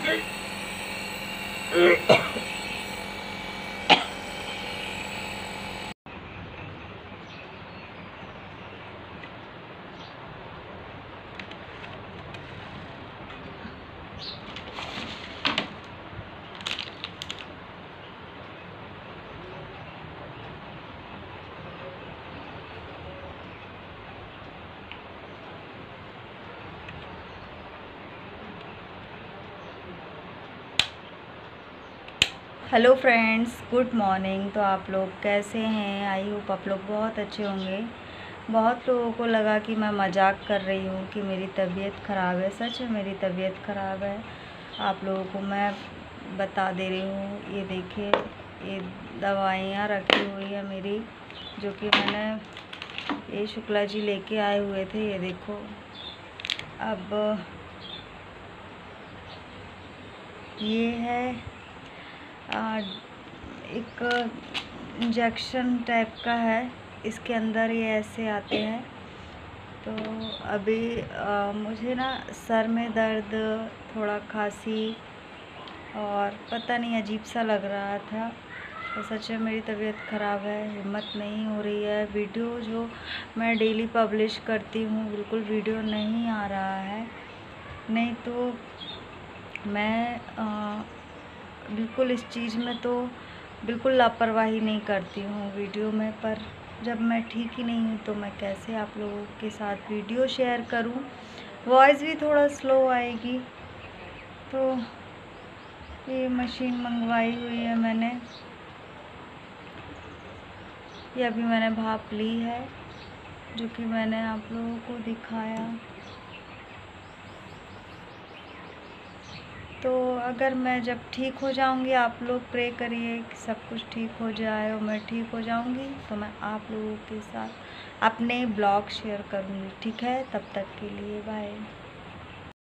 Hello friends, good morning. तो आप लोग कैसे हैं? आई होप आप लोग बहुत अच्छे होंगे। बहुत लोगों को लगा कि मैं मजाक कर रही हूँ कि मेरी तबीयत ख़राब है। सच है, मेरी तबीयत ख़राब है। आप लोगों को मैं बता दे रही हूँ। ये देखिए, ये दवाइयाँ रखी हुई है मेरी, जो कि मैंने ये शुक्ला जी लेके आए हुए थे। ये देखो, अब ये है एक इंजेक्शन टाइप का है। इसके अंदर ये ऐसे आते हैं। तो अभी मुझे ना सर में दर्द, थोड़ा खांसी और पता नहीं अजीब सा लग रहा था। तो सच में मेरी तबीयत ख़राब है, हिम्मत नहीं हो रही है। वीडियो जो मैं डेली पब्लिश करती हूँ, बिल्कुल वीडियो नहीं आ रहा है। नहीं तो मैं बिल्कुल इस चीज़ में तो बिल्कुल लापरवाही नहीं करती हूँ वीडियो में, पर जब मैं ठीक ही नहीं हूँ तो मैं कैसे आप लोगों के साथ वीडियो शेयर करूँ। वॉइस भी थोड़ा स्लो आएगी। तो ये मशीन मंगवाई हुई है मैंने, ये अभी मैंने भाप ली है, जो कि मैंने आप लोगों को दिखाया। तो अगर मैं जब ठीक हो जाऊंगी, आप लोग प्रे करिए कि सब कुछ ठीक हो जाए और मैं ठीक हो जाऊंगी, तो मैं आप लोगों के साथ अपने ब्लॉग शेयर करूंगी। ठीक है, तब तक के लिए बाय।